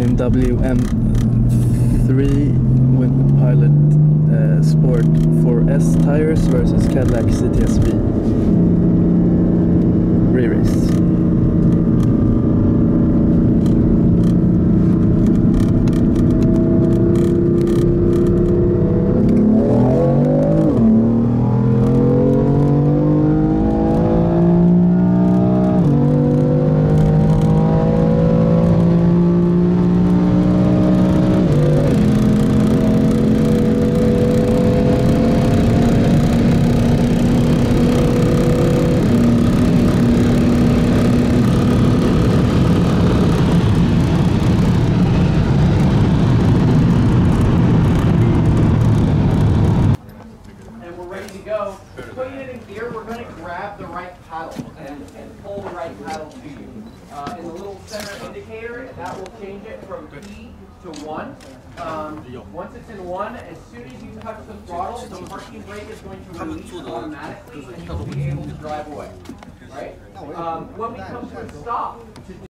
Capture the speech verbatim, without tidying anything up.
B M W M three with Pilot uh, Sport four S tires versus Cadillac C T S-V re-race. Go. Putting it in gear, we're going to grab the right paddle and, and pull the right paddle to you. Uh, in the little center indicator, and that will change it from P to one. Um, once it's in one, as soon as you touch the throttle, the parking brake is going to release automatically, and you'll be able to drive away. Right? Um, when we come to a stop, to